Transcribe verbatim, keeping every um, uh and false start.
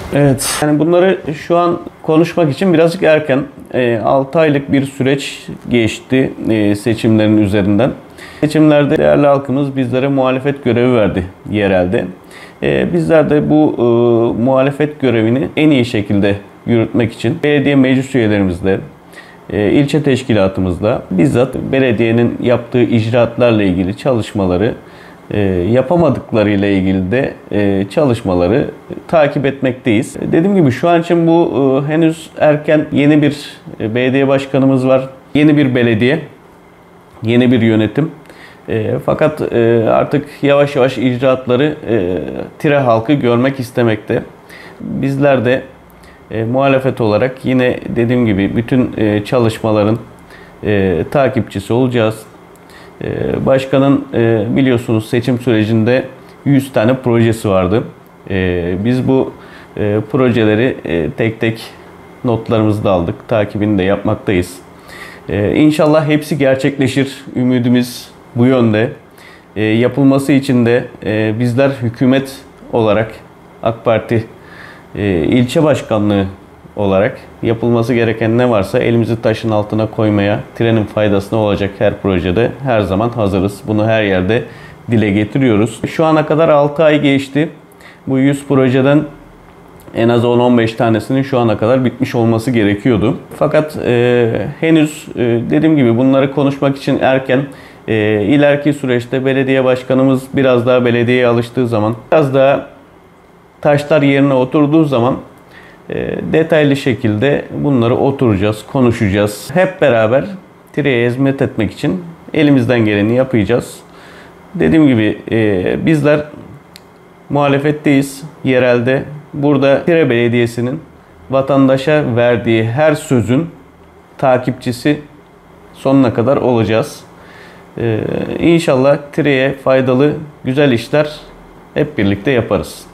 Evet, yani bunları şu an konuşmak için birazcık erken. E, altı aylık bir süreç geçti e, seçimlerin üzerinden. Seçimlerde değerli halkımız bizlere muhalefet görevi verdi yerelde. E, bizler de bu e, muhalefet görevini en iyi şekilde yürütmek için belediye meclis üyelerimizle, e, ilçe teşkilatımızla bizzat belediyenin yaptığı icraatlarla ilgili çalışmaları, E, yapamadıkları ile ilgili de e, çalışmaları takip etmekteyiz. Dediğim gibi şu an için bu e, henüz erken. Yeni bir e, belediye başkanımız var. Yeni bir belediye, yeni bir yönetim. E, fakat e, artık yavaş yavaş icraatları e, Tire halkı görmek istemekte. Bizler de e, muhalefet olarak yine dediğim gibi bütün e, çalışmaların e, takipçisi olacağız. Başkanın biliyorsunuz seçim sürecinde yüz tane projesi vardı. Biz bu projeleri tek tek notlarımızda aldık. Takibini de yapmaktayız. İnşallah hepsi gerçekleşir. Ümidimiz bu yönde. Yapılması için de bizler hükümet olarak AK Parti ilçe başkanlığı olarak yapılması gereken ne varsa elimizi taşın altına koymaya, Tire'nin faydasına olacak her projede her zaman hazırız. Bunu her yerde dile getiriyoruz. Şu ana kadar altı ay geçti. Bu yüz projeden en az on on beş tanesinin şu ana kadar bitmiş olması gerekiyordu. Fakat e, henüz e, dediğim gibi bunları konuşmak için erken. E, ileriki süreçte belediye başkanımız biraz daha belediyeye alıştığı zaman, biraz daha taşlar yerine oturduğu zaman detaylı şekilde bunları oturacağız, konuşacağız. Hep beraber Tire'ye hizmet etmek için elimizden geleni yapacağız. Dediğim gibi bizler muhalefetteyiz yerelde. Burada Tire Belediyesi'nin vatandaşa verdiği her sözün takipçisi sonuna kadar olacağız. İnşallah Tire'ye faydalı güzel işler hep birlikte yaparız.